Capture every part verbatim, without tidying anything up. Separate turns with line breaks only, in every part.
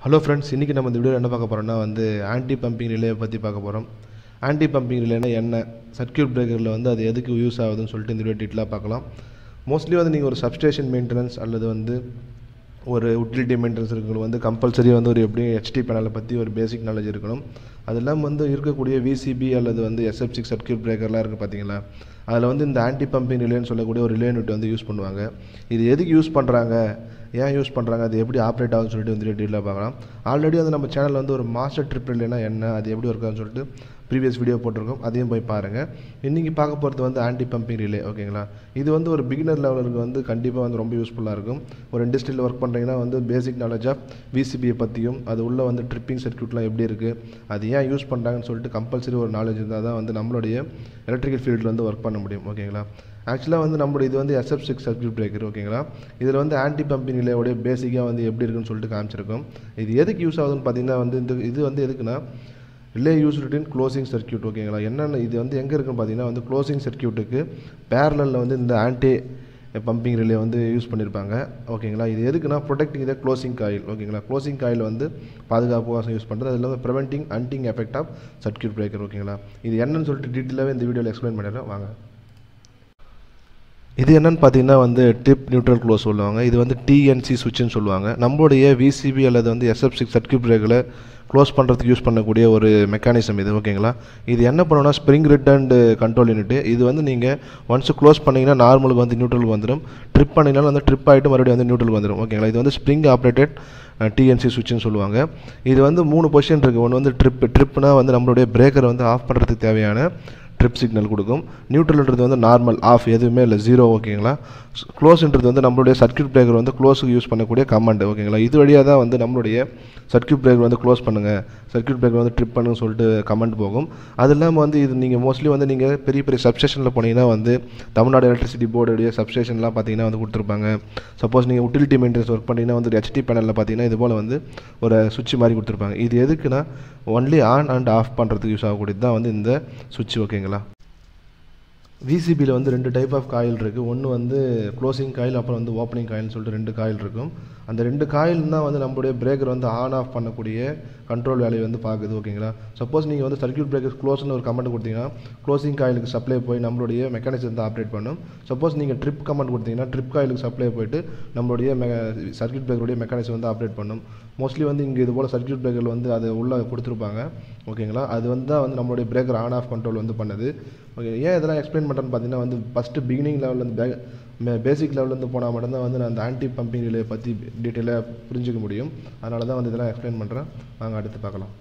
Hello friends, இன்றைக்கி நம்ம இந்த வீடியோவில் என்ன பார்க்க போகிறோம்னா வந்து ஆன்டி பம்பிங் ரிலேவை பற்றி பார்க்க போகிறோம். ஆன்டி பம்பிங் ரிலேனா என்ன, சர்க்யூட் பிரேக்கரில் வந்து அது எதுக்கு யூஸ் ஆகுதுன்னு சொல்லிட்டு இந்த வீடியோ டீட்டெயிலாக பார்க்கலாம். மோஸ்ட்லி வந்து நீங்கள் ஒரு சப்ஸ்டேஷன் மெயின்டெனன்ஸ் அல்லது வந்து ஒரு யூட்டிலிட்டி மெயின்டெனன்ஸ் இருக்கிறது வந்து கம்பல்சரி வந்து ஒரு எப்படி ஹெச்டி பேனலை பற்றி ஒரு பேசிக் நாலேஜ் இருக்கணும். அது இல்லாமல் வந்து இருக்கக்கூடிய விசிபி அல்லது வந்து எஸ்எஃப் சிக்ஸ் சர்க்யூட் பிரேக்கர்லாம் இருக்குது பார்த்தீங்களா, அதில் வந்து இந்த ஆன்டி பம்பிங் ரிலேன்னு சொல்லக்கூடிய ஒரு ரிலே யூனிட் வந்து யூஸ் பண்ணுவாங்க. இது எதுக்கு யூஸ் பண்ணுறாங்க, ஏன் யூஸ் பண்ணுறாங்க, அது எப்படி ஆப்ரேட் ஆகுதுன்னு சொல்லிட்டு வந்து டீட்டெயிலாக பார்க்கலாம். ஆல்ரெடி வந்து நம்ம சேனலில் வந்து ஒரு மாஸ்டர் ட்ரிப் ரிலேனா என்ன, அது எப்படி ஒர்க் ஆகுதுன்னு சொல்லிட்டு ப்ரீவியஸ் வீடியோ போட்டிருக்கோம், அதையும் போய் பாருங்கள். இன்றைக்கி பார்க்க போகிறது வந்து ஆன்டி பம்பிங் ரிலே. ஓகேங்களா, இது வந்து ஒரு பிகினர் லெவலுக்கு வந்து கண்டிப்பாக வந்து ரொம்ப யூஸ்ஃபுல்லாக இருக்கும். ஒரு இண்டஸ்ட்ரியில் ஒர்க் பண்ணுறீங்கன்னா வந்து பேசிக் நாலேஜ் ஆஃப் விசிபியை பற்றியும் அது உள்ளே வந்து ட்ரிப்பிங் சர்க்யூட்லாம் எப்படி இருக்குது, அது ஏன் யூஸ் பண்ணுறாங்கன்னு சொல்லிட்டு கம்பல்சரி ஒரு நாலேஜ் இருந்தால் தான் வந்து நம்மளுடைய எலக்ட்ரிக்கல் ஃபீல்டில் வந்து ஒர்க் பண்ண முடியும். ஓகேங்களா, ஆக்சுவலாக வந்து நம்மளுடைய இது வந்து எஸ்எஃப் சிக்ஸ் சர்க்யூட் பிரேக்கர். ஓகேங்களா, இதில் வந்து ஆன்டி பம்பிங் ரிலேயோடைய பேசிக்காக வந்து எப்படி இருக்குன்னு சொல்லிட்டு காமிச்சிருக்கோம். இது எதுக்கு யூஸ் ஆகுதுன்னு பார்த்தீங்கன்னா வந்து இந்த இது வந்து எதுக்குன்னா relay used in closing circuit. ஓகேங்களா, என்னென்ன இது வந்து எங்கே இருக்குன்னு பார்த்தீங்கன்னா வந்து க்ளோசிங் சர்க்யூட்டுக்கு பேரலில் வந்து இந்த ஆன்டி பம்பிங் ரிலே வந்து யூஸ் பண்ணியிருப்பாங்க. ஓகேங்களா, இது எதுக்குன்னா ப்ரொடெக்டிங் த க்ளோசிங் காயில். ஓகேங்களா, க்ளோசிங் காயில் வந்து பாதுகாப்புவாக யூஸ் பண்ணுறது, அது இல்லாமல் preventing hunting effect of circuit breaker. ஓகேங்களா, இது என்னன்னு சொல்லிட்டு டீட்டெயிலாகவே இந்த வீடியோவில் எக்ஸ்பிளைன் பண்ணிடுறேன் வாங்க. இது என்னென்னு பார்த்தீங்கன்னா வந்து டிப் நியூட்ரல் க்ளோஸ் சொல்லுவாங்க. இது வந்து டிஎன்சி சுவிட்சுன்னு சொல்லுவாங்க. நம்மளுடைய விசிபி அல்லது வந்து எஸ்எஃப் சிக்ஸ் சர்க்யூட் பிரேக்கரை க்ளோஸ் பண்ணுறதுக்கு யூஸ் பண்ணக்கூடிய ஒரு மெக்கானிசம் இது. ஓகேங்களா, இது என்ன பண்ணணும்னா ஸ்ப்ரிங் ரிட்டர்ன்டு கண்ட்ரோல் யூனிட். இது வந்து நீங்கள் ஒன்ஸ் க்ளோஸ் பண்ணிங்கன்னா நார்மலுக்கு வந்து நியூட்ரலுக்கு வந்துடும், ட்ரிப் பண்ணிங்கனாலும் வந்து ட்ரிப் ஆகிட்டு மறுபடியும் வந்து நியூட்ரலுக்கு வந்துடும். ஓகேங்களா, இது வந்து ஸ்ப்ரிங் ஆப்ரேட்டட் டிஎன்சி சுவிட்சுன்னு சொல்லுவாங்க. இது வந்து மூணு பொசிஷன் இருக்குது. ஒன்று வந்து ட்ரிப் ட்ரிப்னா வந்து நம்மளுடைய பிரேக்கரை வந்து ஆஃப் பண்ணுறதுக்கு தேவையான ட்ரிப் சிக்னல் கொடுக்கும். நியூட்ரல்ன்றது வந்து நார்மல் ஆஃப், எதுவுமே இல்லை, ஜீரோ. ஓகேங்களா, க்ளோஸ்ன்றது வந்து நம்மளுடைய சர்க்யூட் பிரேக்கர் வந்து க்ளோஸுக்கு யூஸ் பண்ணக்கூடிய கமாண்ட். ஓகேங்களா, இது வழியாக தான் வந்து நம்மளுடைய சர்க்யூட் பிரேக்கர் வந்து க்ளோஸ் பண்ணுங்கள், சர்க்யூட் பிரேக்கர் வந்து ட்ரிப் பண்ணுன்னு சொல்லிட்டு கமெண்ட் போகும். அது இல்லாமல் வந்து இது நீங்கள் மோஸ்ட்லி வந்து நீங்கள் பெரிய பெரிய சப்ஸ்டேஷனில் போனீங்கன்னா வந்து தமிழ்நாடு எலக்ட்ரிசிட்டி போர்டுடைய சப்ஸ்டேஷன்லாம் பார்த்தீங்கன்னா வந்து கொடுத்துருப்பாங்க. சப்போஸ் நீங்கள் யூட்டிலிட்டி மெயின்டெனன்ஸ் ஒர்க் பண்ணிங்கன்னா வந்து ஹெச்டி பேனலில் பார்த்தீங்கன்னா இது போல் வந்து ஒரு சுவிட்ச் மாதிரி கொடுத்துருப்பாங்க. இது எதுக்குன்னா ஒன்லி ஆன் அண்ட் ஆஃப் பண்ணுறதுக்கு யூஸ் ஆகக்கூடியது தான் வந்து இந்த சுவிட்ச். ஓகேங்களா, விசிபியில் வந்து ரெண்டு டைப் ஆஃப் காயில் இருக்குது. ஒன்று வந்து க்ளோசிங் காயில், அப்புறம் வந்து ஓப்பனிங் காயில்னு சொல்லிட்டு ரெண்டு காயில் இருக்கும். அந்த ரெண்டு காயில் தான் வந்து நம்மளுடைய பிரேக்கர் வந்து ஆன் ஆஃப் பண்ணக்கூடிய கண்ட்ரோல் வேலையை வந்து பார்க்குது. ஓகேங்களா, சப்போஸ் நீங்கள் வந்து சர்க்யூட் பிரேக்கர் க்ளோஸ்னு ஒரு கமெண்ட் கொடுத்தீங்கன்னா க்ளோசிங் காயிலுக்கு சப்ளை போய் நம்மளுடைய மெக்கானிசம் வந்து ஆப்ரேட் பண்ணும். சப்போஸ் நீங்கள் ட்ரிப் கமெண்ட் கொடுத்தீங்கன்னா ட்ரிப் காயிலுக்கு சப்ளை போயிட்டு நம்மளுடைய மெ சர்க்யூட் பிரேக்கருடைய மெக்கானிசம் வந்து ஆப்ரேட் பண்ணும். மோஸ்ட்லி வந்து இங்கே இது போல் சர்க்யூட் பிரேக்கரில் வந்து அது உள்ளே கொடுத்துருப்பாங்க. ஓகேங்களா, அது வந்து தான் வந்து நம்மளுடைய பிரேக்கர் ஆன் ஆஃப் கண்ட்ரோல் வந்து பண்ணுது. ஓகே, ஏன் இதெல்லாம் எக்ஸ்பிளைன் பண்ணுறேன்னு பார்த்தீங்கன்னா வந்து ஃபஸ்ட்டு பிகினிங் லெவலில் பே பேசிக் லெவலேருந்து போனால் மட்டும்தான் வந்து நான் அந்த ஆன்டி பம்பிங் ரிலே பற்றி டீட்டெயிலாக புரிஞ்சிக்க முடியும். அதனால தான் வந்து இதெல்லாம் எக்ஸ்பிளைன் பண்ணுறேன். வாங்க அடுத்து பார்க்கலாம்.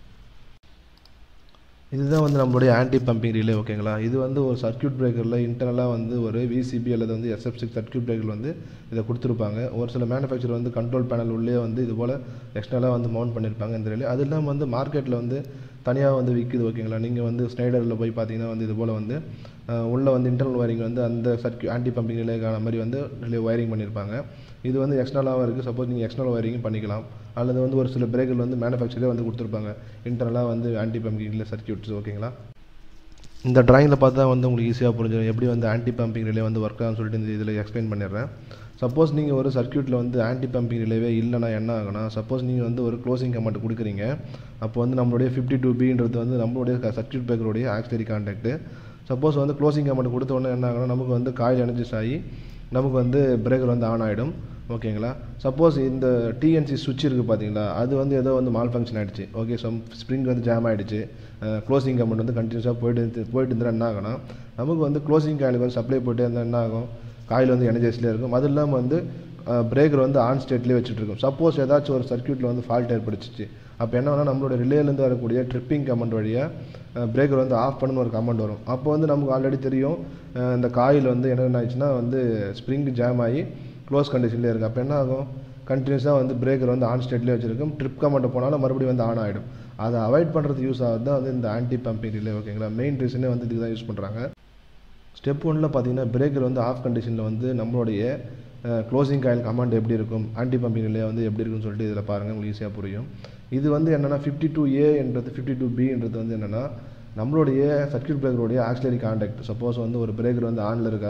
இதுதான் வந்து நம்மளுடைய ஆன்டி பம்பிங் ரிலே. ஓகேங்களா, இது வந்து ஒரு சர்க்யூட் பிரேக்கரில் இன்டர்னலாக வந்து ஒரு விசிபி அல்லது வந்து எஸ்எஃப் சிக்ஸ் சர்க்யூட் பிரேக்கர் வந்து இதை கொடுத்துருப்பாங்க. ஒரு சில மேனுஃபேக்சர் வந்து கண்ட்ரோல் பேனல் உள்ளே வந்து இது போல் எக்ஸ்டர்னலாக வந்து மவுண்ட் பண்ணியிருப்பாங்க இந்த ரிலே. அது இல்லாமல் வந்து மார்க்கெட்டில் வந்து தனியாக வந்து விற்குது. ஓகேங்களா, நீங்கள் வந்து ஸ்னைடரில் போய் பார்த்தீங்கன்னா வந்து இது போல் வந்து உள்ளே வந்து இன்டர்னல் ஒயரிங் வந்து அந்த சர்க்யூ ஆன்டி பம்பிங் ரிலேக்கான மாதிரி வந்து ரிலே ஒயரிங் பண்ணியிருப்பாங்க. இது வந்து எக்ஸ்டர்னலாகவும் இருக்குது. சப்போஸ் நீங்கள் எக்ஸ்டர்னல் ஒயரிங் பண்ணிக்கலாம், அல்லது வந்து ஒரு சில பிரேக்கர் வந்து மேனுஃபேக்சரே வந்து கொடுத்துருப்பாங்க இன்டர்னலாக வந்து ஆன்டி பம்பிங் ரிலே சர்க்யூட்ஸ். ஓகேங்களா, இந்த ட்ராயிங்கில் பார்த்தா வந்து உங்களுக்கு ஈஸியாக புரிஞ்சிடும் எப்படி வந்து ஆன்டி பம்பிங் ரிலே வந்து ஒர்க் ஆகும்னு சொல்லிட்டு இந்த இதில் எக்ஸ்பிளைன் பண்ணிடுறேன். சப்போஸ் நீங்கள் ஒரு சர்க்யூட்டில் வந்து ஆன்டி பம்பிங் ரிலேவே இல்லைனா என்ன ஆகுனா, சப்போஸ் நீங்கள் வந்து ஒரு க்ளோசிங் கமெண்ட் கொடுக்குறீங்க, அப்போ வந்து நம்மளுடைய ஃபிஃப்டி டூ பின்றது வந்து நம்மளுடைய சர்க்யூட் பிரேக்கருடைய ஆக்சிலரி கான்டாக்ட். சப்போஸ் வந்து க்ளோசிங் கமெண்ட் கொடுத்த உடனே என்ன ஆகுனா நமக்கு வந்து காயில் எனர்ஜிஸ் ஆகி நமக்கு வந்து பிரேக்கர் வந்து ஆன் ஆகிடும். ஓகேங்களா, சப்போஸ் இந்த டிஎன்சி சுவிட்ச் இருக்குது பார்த்தீங்களா, அது வந்து ஏதோ வந்து மால் ஃபங்க்ஷன் ஆகிடுச்சு. ஓகே, ஸோ ஸ்ப்ரிங் வந்து ஜாம் ஆகிடுச்சு, க்ளோசிங் கமெண்ட் வந்து கண்டினியூஸாக போய்ட்டு போயிட்டு இருந்தால் என்ன ஆகுனா நமக்கு வந்து க்ளோசிங் காயிலுக்கு வந்து சப்ளை போய்ட்டு இருந்தால் என்ன ஆகும், காயில் வந்து எனர்ஜைஸ்லேயே இருக்கும். அது இல்லாமல் வந்து பிரேக்கர் வந்து ஆன் ஸ்டேட்லேயே வச்சுட்ருக்கும். சப்போஸ் ஏதாச்சும் ஒரு சர்க்யூட்டில் வந்து ஃபால்ட் ஏற்படுச்சிச்சு, அப்போ என்ன வேணால் நம்மளோட ரிலேலேருந்து வரக்கூடிய ட்ரிப்பிங் கமெண்ட் வழியாக பிரேக்கர் வந்து ஆஃப் பண்ணணும்னு ஒரு கமெண்ட் வரும். அப்போ வந்து நமக்கு ஆல்ரெடி தெரியும் இந்த காயில் வந்து என்ன ஆயிடுச்சுன்னா வந்து ஸ்ப்ரிங் ஜாம் ஆகி க்ளோஸ் கண்டிஷன்லேயே இருக்குது. அப்போ என்ன ஆகும், கண்டினியூஸாக வந்து பிரேக்கர் வந்து ஆன் ஸ்டேட்லேயே வச்சுருக்கும். ட்ரிப் கமெண்ட் போனாலும் மறுபடியும் வந்து ஆன் ஆகிடும். அதை அவாய்ட் பண்ணுறதுக்கு யூஸ் ஆகுது தான் வந்து இந்த ஆன்டி பம்பிங் ரிலே. ஓகேங்களா, மெயின் ரீசனே வந்து இதுக்கு தான் யூஸ் பண்ணுறாங்க. ஸ்டெப் ஒன்னில் பார்த்தீங்கன்னா பிரேக்கர் வந்து ஆஃப் கண்டிஷனில் வந்து நம்மளுடைய க்ளோசிங் காயில் கமாண்ட் எப்படி இருக்கும், ஆன்டி பம்பிங் ரிலே வந்து எப்படி இருக்குன்னு சொல்லிட்டு இதில் பாருங்கள், உங்களுக்கு ஈஸியாக புரியும். இது வந்து என்னென்னா ஃபிஃப்டி டூ ஏன்றது ஃபிஃப்டி டூ பின்றது வந்து என்னென்னா நம்மளுடைய சர்க்யூட் பிரேக்கருடைய ஆக்சிலரி கான்டாக்ட். சப்போஸ் வந்து ஒரு பிரேக்கர் வந்து ஆனில் இருக்கா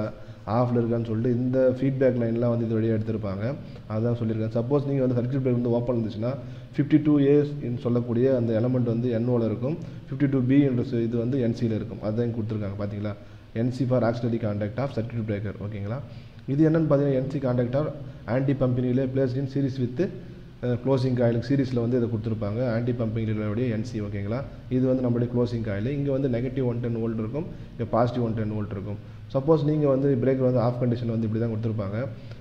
ஆஃபில் இருக்கான்னு சொல்லிட்டு இந்த ஃபீட்பேக் லைன்லாம் வந்து இது வழியாக எடுத்திருப்பாங்க. அதுதான் சொல்லியிருக்கேன். சப்போஸ் நீங்கள் வந்து சர்க்யூட் பிரேக்கர் வந்து ஓப்பன் இருந்துச்சுன்னா ஃபிஃப்டி டூ ஏஸ் சொல்லக்கூடிய அந்த எலமெண்ட் வந்து என்ஓவில் இருக்கும், ஃபிஃப்டி டூ பி என்ற இது வந்து என்சியில் இருக்கும். அதுதான் கொடுத்துருக்காங்க பார்த்தீங்களா, NC for auxiliary contact of circuit breaker. ஓகேங்களா, இது என்னென்னு பார்த்தீங்கன்னா NC contact or anti pumping relay placed in series with closing காயிலுக்கு சீரிஸில் வந்து இதை கொடுத்துருப்பாங்க. ஆன்டி பம்பிங் ரிலேவுடைய என்சி. ஓகேங்களா, இது வந்து நம்மளுடைய க்ளோசிங் காயில். இங்கே வந்து நெகட்டிவ் ஒன் டென் வோல்ட் இருக்கும், இங்கே பாசிட்டிவ் ஒன் டென் வோல்ட் இருக்கும். சப்போஸ் நீங்கள் வந்து பிரேக்கர் வந்து ஆஃப் கண்டிஷன் வந்து இப்படி தான் கொடுத்துருப்பாங்க.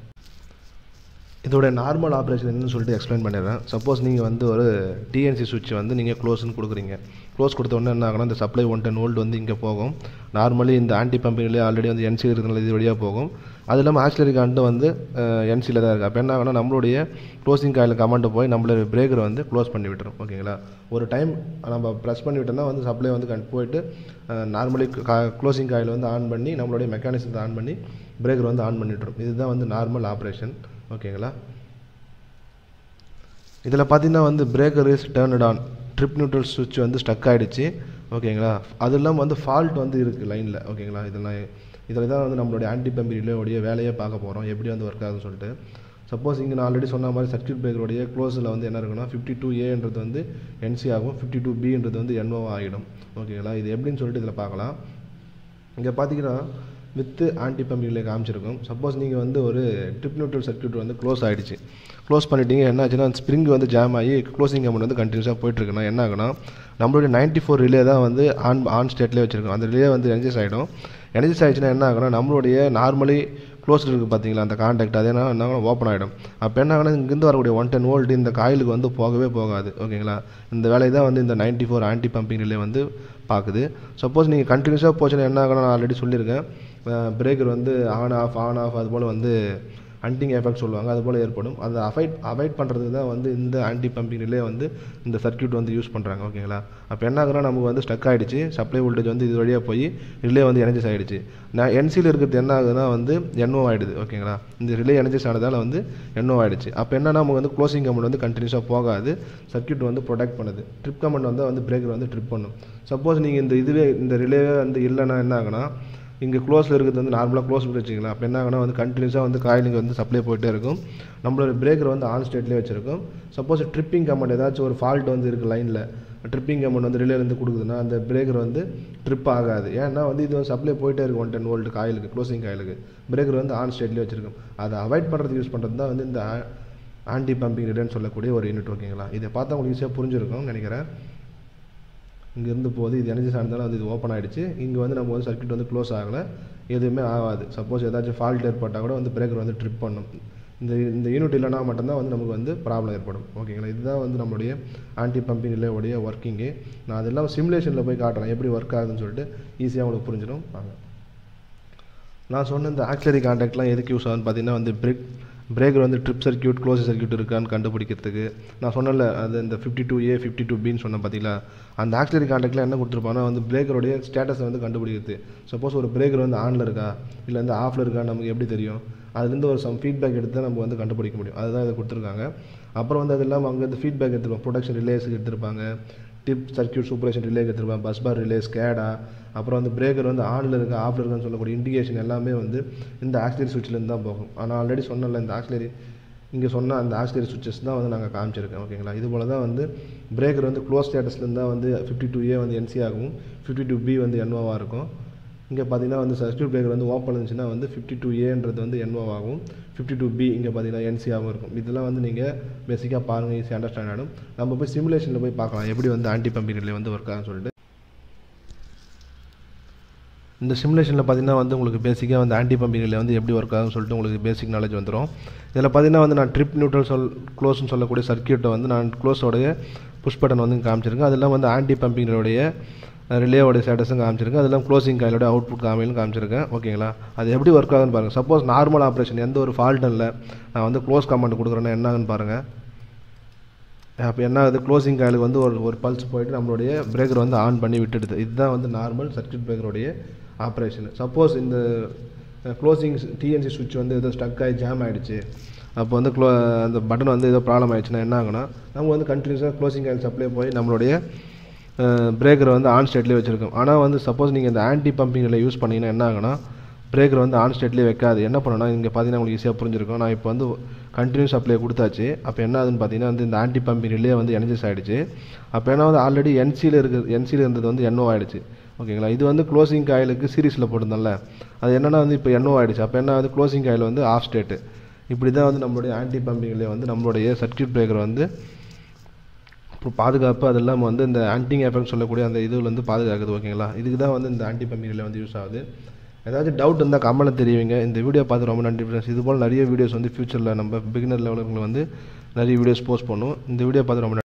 இதோட நார்மல் ஆப்ரேஷன் என்னன்னு சொல்லிட்டு எக்ஸ்பிளைன் பண்ணிடுறேன். சப்போஸ் நீங்கள் வந்து ஒரு டிஎன்சி சுவிட்ச் வந்து நீங்கள் க்ளோஸ்ன்னு கொடுக்குறீங்க. க்ளோஸ் கொடுத்த உடனே என்ன ஆகணும், இந்த சப்ளை ஒன் டென் வோல்ட் வந்து இங்கே போகும். நார்மலி இந்த ஆன்டி பம்பிங்லேயே ஆல்ரெடி வந்து என்சி இருக்கிறதுனால இது வழியாக போகும். அது இல்லாமல் ஆக்சிலரி கரண்ட் வந்து என்சியில் தான் இருக்குது. அப்போ என்ன ஆகணும், நம்மளுடைய க்ளோசிங் காயில் கமாண்டை போய் நம்மளுடைய பிரேக்கரை வந்து க்ளோஸ் பண்ணி விட்டுரும். ஓகேங்களா, ஒரு டைம் நம்ம ப்ரெஸ் பண்ணி விட்டோம்னா வந்து சப்ளை வந்து கண்ட் போயிட்டு நார்மலி க்ளோசிங் காயில் வந்து ஆன் பண்ணி நம்மளுடைய மெக்கானிசத்தை ஆன் பண்ணி பிரேக்கர் வந்து ஆன் பண்ணிவிட்டுரும். இதுதான் வந்து நார்மல் ஆப்ரேஷன். ஓகேங்களா, இதில் பார்த்தீங்கன்னா வந்து breaker is turned on, trip neutral சுவிட்ச் வந்து ஸ்டக் ஆகிடுச்சு. ஓகேங்களா, அது இல்லாமல் வந்து ஃபால்ட் வந்து இருக்குது லைனில். ஓகேங்களா, இதெல்லாம் இதில் தான் வந்து நம்மளுடைய ஆன்டி பம்பிங் ரிலேவுடைய வேலையே பார்க்க போகிறோம், எப்படி வந்து ஒர்க் ஆகுதுன்னு சொல்லிட்டு. சப்போஸ் இங்கே நான் ஆல்ரெடி சொன்ன மாதிரி சர்க்யூட் பிரேக்கருடைய க்ளோஸில் வந்து என்ன இருக்குன்னா ஃபிஃப்டி டூ ஏன்றது வந்து என்சி ஆகும், ஃபிஃப்டி டூ பின்றது வந்து என்ஓ ஆகிடும். ஓகேங்களா, இது எப்படின்னு சொல்லிட்டு இதில் பார்க்கலாம். இங்கே பார்த்தீங்கன்னா வித்து ஆன்டி பம்பிங் ரிலே காமிச்சிருக்கும். சப்போஸ் நீங்கள் வந்து ஒரு ட்ரிப் நியூட்ரல் சர்க்யூட் வந்து க்ளோஸ் ஆகிடுச்சு, க்ளோஸ் பண்ணிட்டீங்க, என்ன ஆச்சுன்னா ஸ்ப்ரிங் வந்து ஜாம் ஆகி க்ளோசிங் கமெண்ட் வந்து கண்டினியூஸாக போயிட்டுருக்குன்னா என்ன ஆகுனா நம்மளுடைய நைன்ட்டி ஃபோர் ரிலே தான் வந்து ஆன் ஆன் ஸ்டேட்லேயே வச்சுருக்கோம். அந்த ரிலே வந்து எனர்ஜைஸ் ஆகிடும். எனர்ஜைஸ் ஆகிடுச்சுன்னா என்ன ஆகுனா நம்மளுடைய நார்மலி க்ளோஸ்டு இருக்குது பார்த்தீங்களா அந்த கான்டாக்ட், அதே என்ன ஓப்பன் ஆகிடும். அப்போ என்ன ஆகுனா இங்கேருந்து வரக்கூடிய ஒன் டென் வோல்ட் இந்த காயிலுக்கு வந்து போகவே போகாது. ஓகேங்களா, இந்த வேலையை தான் வந்து இந்த ninety four anti pumping relay வந்து பார்க்குது. சப்போஸ் நீங்கள் கண்டினியூஸாக போச்சுன்னா என்ன ஆகணும், நான் ஆல்ரெடி சொல்லியிருக்கேன், பிரேக்கர் வந்து ஆன் ஆஃப் ஆன் ஆஃப் அது போல் வந்து ஹண்டிங் எஃபெக்ட் சொல்லுவாங்க, அது போல் ஏற்படும். அதை அவாய்ட் அவாய்ட் பண்ணுறதுக்கு தான் வந்து இந்த ஆன்டி பம்பிங் ரிலே வந்து இந்த சர்க்யூட் வந்து யூஸ் பண்ணுறாங்க. ஓகேங்களா, அப்போ என்ன ஆகுனா நமக்கு வந்து ஸ்டக் ஆகிடுச்சு, சப்ளை வோல்டேஜ் வந்து இது வழியாக போய் ரிலே வந்து எனர்ஜைஸ் ஆகிடுச்சு. நான் என்சியில் இருக்கிறது என்ன ஆகுதுன்னா வந்து என்ஓ ஆகிடுது. ஓகேங்களா, இந்த ரிலே எனர்ஜைஸ் ஆனதால் வந்து என்ஓ ஆகிடுச்சு. அப்போ என்னன்னா நமக்கு வந்து க்ளோசிங் கமெண்ட் வந்து கண்டினியூஸாக போகாது, சர்க்யூட் வந்து ப்ரொடெக்ட் பண்ணுது. ட்ரிப் கமெண்ட் வந்து வந்து பிரேக்கர் வந்து ட்ரிப் பண்ணும். சப்போஸ் நீங்கள் இந்த இதுவே இந்த ரிலேவே வந்து இல்லைன்னா என்ன ஆகுனா இங்கே க்ளோஸில் இருக்கிறது வந்து நார்மலாக க்ளோஸ் பண்ணி வச்சிங்களா, அப்போ என்ன ஆகுனா வந்து கண்டினியூஸாக வந்து காயிலுக்கு வந்து சப்ளை போயிட்டே இருக்கும். நம்மளோட பிரேக்கர் வந்து ஆன் ஸ்டேட்லேயே வச்சிருக்கும். சப்போஸ் ட்ரிப்பிங் கமெண்ட் ஏதாச்சும் ஒரு ஃபால்ட் வந்து இருக்குது லைனில், ட்ரிப்பிங் கமெண்ட் வந்து ரிலேலேருந்து கொடுக்குதுன்னா அந்த பிரேக்கர் வந்து ட்ரிப் ஆகாது. ஏன்னா வந்து இது வந்து சப்ளை போயிட்டே இருக்கும் ஒன் டென் வோல்ட் காயிலுக்கு, க்ளோசிங் காயிலுக்கு. பிரேக்கர் வந்து ஆன் ஸ்டேட்லேயே வச்சிருக்கும். அதை அவாய்ட் பண்ணுறதுக்கு யூஸ் பண்ணுறது தான் வந்து இந்த ஆன்டி பம்பிங் ரிலேன்னு சொல்லக்கூடிய ஒரு யூனிட். ஓகேங்களா, இதை பார்த்தா உங்களுக்கு ஈஸியாக புரிஞ்சிருக்கும்னு நினைக்கிறேன். இங்கேருந்து போகுது, இது எனர்ஜி சார்ந்தாலும் வந்து இது ஓப்பன் ஆகிடுச்சு. இங்கே வந்து நம்ம வந்து சர்க்யூட் வந்து க்ளோஸ் ஆகலை, எதுவுமே ஆகாது. சப்போஸ் ஏதாச்சும் ஃபால்ட் ஏற்பட்டால் கூட வந்து பிரேக்கர் வந்து ட்ரிப் பண்ணும். இந்த இந்த யூனிட் இல்லைனா மட்டும்தான் வந்து நமக்கு வந்து ப்ராப்ளம் ஏற்படும். ஓகேங்களா, இதுதான் வந்து நம்மளுடைய ஆன்டி பம்பிங் ரிலேவுடைய ஒர்க்கிங்கு. நான் அதெல்லாம் சிமுலேஷனில் போய் காட்டுறேன் எப்படி ஒர்க் ஆகுதுன்னு சொல்லிட்டு ஈஸியாக உங்களுக்கு புரிஞ்சிடும். வாங்க, நான் சொன்ன இந்த ஆக்சிலரி கான்டாக்ட்லாம் எதுக்கு யூஸ் ஆகுதுன்னு பார்த்தீங்கன்னா வந்து பிரேக் பிரேக்கர் வந்து ட்ரிப் சர்க்யூட் க்ளோஸ் சர்க்யூட் இருக்கான்னு கண்டுபிடிக்கிறதுக்கு. நான் சொன்னல அது இந்த fifty two A fifty two பின்னு சொன்னேன் பார்த்தீங்களா, அந்த ஆக்சிலரி கான்டாக்டில் என்ன கொடுத்துருப்பாங்கன்னா வந்து பிரேக்கருடைய ஸ்டேட்டஸை வந்து கண்டுபிடிக்கிறது. சப்போஸ் ஒரு பிரேக்கர் வந்து ஆனில் இருக்கா இல்லை வந்து ஆஃபில் இருக்கா நமக்கு எப்படி தெரியும், அதுலேருந்து ஒரு சம் ஃபீட்பேக் எடுத்து தான் நம்ம வந்து கண்டுபிடிக்க முடியும். அதுதான் இதை கொடுத்துருக்காங்க. அப்புறம் வந்து அது இல்லாமல் அங்கே வந்து ஃபீட்பேக் எடுத்துருப்பாங்க, ப்ரொடக்ஷன் ரிலேஸுக்கு எடுத்திருப்பாங்க, டிப் சர்க்யூட் சூப்பரேஷன் ரிலே எடுத்துருப்பாங்க, பஸ் பார் ரிலே, ஸ்கேடா, அப்புறம் வந்து பிரேக்கர் வந்து ஆனில் இருக்கா ஆஃபில் இருக்கான்னு சொல்லக்கூடிய இண்டிகேஷன் எல்லாமே வந்து இந்த ஆக்சிலரி சுவிட்ச்லேருந்து தான் போகும். ஆனால் ஆல்ரெடி சொன்னல இந்த ஆக்சிலரி இங்கே சொன்ன அந்த ஆக்சிலரி சுவிட்சஸ் தான் வந்து நாங்கள் காமிச்சிருக்கேன். ஓகேங்களா, இது போல் தான் வந்து பிரேக்கர் வந்து க்ளோஸ் ஸ்டேட்டஸ்லேருந்து தான் வந்து ஃபிஃப்டி டூ ஏ வந்து என்சி ஆகும், ஃபிஃப்டி டூ பி வந்து என்ஓவாக இருக்கும். இங்கே பார்த்தீங்கன்னா வந்து சர்க்யூட் பிரேக்கர் வந்து ஓப்பன் இருந்துச்சுன்னா வந்து ஃபிஃப்டி டூ ஏன்றது வந்து என்ஓ ஆகும், ஃபிஃப்டி டூ பி இங்கே பார்த்தீங்கன்னா என்சி ஆகும் இருக்கும். இதெல்லாம் வந்து நீங்கள் பேசிக்காக பாருங்கள், ஈஸியாக அண்டர்ஸ்டாண்ட் ஆகிடும். நம்ம போய் சிமுலேஷனில் போய் பார்க்கலாம் எப்படி வந்து ஆன்டி பம்பிங் ரிலே வந்து ஒர்க் ஆகுன்னு சொல்லிட்டு. இந்த சிமுலேஷனில் பார்த்தீங்கன்னா வந்து உங்களுக்கு பேசிக்காக வந்து ஆன்டி பம்பிங் ரிலே வந்து எப்படி ஒர்க் ஆகுன்னு சொல்லிட்டு உங்களுக்கு பேசிக் நாலேஜ் வந்துடும். இதில் பார்த்தீங்கன்னா வந்து நான் ட்ரிப் நியூட்ரல் சொல் க்ளோஸ்னு சொல்லக்கூடிய சர்க்யூட்டை வந்து நான் க்ளோஸோடைய புஷ் பட்டன் வந்து காமிச்சிருக்கேன். அதெல்லாம் வந்து ஆன்டி பம்பிங் ரிலேவுடைய ரிலேவோடைய ஸ்டேட்டஸும் காமிச்சிருக்கேன். அதெல்லாம் க்ளோசிங் காயிலோட அவுட்புட் காமிலும் காமிச்சிருக்கேன். ஓகேங்களா, அது எப்படி ஒர்க் ஆகுதுன்னு பாருங்கள். சப்போஸ் நார்மல் ஆப்ரேஷன் எந்த ஒரு ஃபால்ட்டும் இல்லை, நான் வந்து க்ளோஸ் கமாண்ட் கொடுக்குறேன்னா என்ன ஆகுன்னு பாருங்கள். அப்போ என்ன ஆகுது, க்ளோசிங் காயிலுக்கு வந்து ஒரு ஒரு பல்ஸ் போயிட்டு நம்மளுடைய பிரேக்கர் வந்து ஆன் பண்ணி விட்டுடுது. இதுதான் வந்து நார்மல் சர்க்யூட் பிரேக்கருடைய ஆப்ரேஷன். சப்போஸ் இந்த க்ளோசிங் டிஎன்சி சுவிட்ச் வந்து ஏதோ ஸ்டக் ஆகி ஜாம் ஆகிடுச்சு, அப்போ வந்து க்ளோ அந்த பட்டன் வந்து ஏதோ ப்ராப்ளம் ஆகிடுச்சுன்னா என்ன ஆகுனா நம்ம வந்து கண்டினியூஸாக க்ளோசிங் காயில் சப்ளை போய் நம்மளுடைய பிரேக்கரை வந்து ஆன் ஸ்டேட்லேயே வச்சுருக்கோம். ஆனால் வந்து சப்போஸ் நீங்கள் இந்த ஆன்டி பம்பிங்கில் யூஸ் பண்ணிங்கன்னா என்ன ஆகுனா பிரேக்கர் வந்து ஆன் ஸ்டேட்லேயே வைக்காது. என்ன பண்ணணும்னா இங்கே பார்த்தீங்கன்னா உங்களுக்கு ஈஸியாக புரிஞ்சிருக்கும். நான் இப்போ வந்து கண்டினியூஸ் சப்ளை கொடுத்தாச்சு. அப்போ என்ன ஆகுதுன்னு பார்த்தீங்கன்னா வந்து இந்த ஆன்டி பம்பிங் ரிலே வந்து எனர்ஜைஸ் ஆகிடுச்சு. அப்போ என்ன வந்து ஆல்ரெடி என்சியில் இருக்குது என்சியில் இருந்தது வந்து என்ஓ ஆகிடுச்சு. ஓகேங்களா, இது வந்து க்ளோசிங் காயிலுக்கு சீரிஸில் போட்டிருந்தோம்ல, அது என்னென்னா வந்து இப்போ என்ஓ ஆகிடுச்சு. அப்போ என்ன வந்து க்ளோசிங் காயில் வந்து ஆஃப் ஸ்டேட்டு. இப்படி தான் வந்து நம்மளுடைய ஆன்டி பம்பிங் ரிலே வந்து நம்மளுடைய சர்க்யூட் பிரேக்கர் வந்து இப்போ பாதுகாப்பு, அது இல்லாமல் வந்து இந்த ஆன்டிங் எஃபெக்ட் சொல்லக்கூடிய அந்த இதில் வந்து பாதுகாக்குது. ஓகேங்களா, இதுக்கு தான் வந்து இந்த ஆன்டி பம்பிங் ரிலே வந்து யூஸ் ஆகுது. ஏதாச்சும் டவுட் இருந்தால் கமெண்ட்டில் தெரிவிங்க. இந்த வீடியோ பார்த்து ரொம்ப நன்றி ஃப்ரெண்ட்ஸ். இது போல் நிறைய வீடியோஸ் வந்து ஃபியூச்சரில் நம்ம பிகினர் லெவலுக்கு வந்து நிறைய வீடியோஸ் போஸ்ட் பண்ணுவோம். இந்த வீடியோ பார்த்து ரொம்ப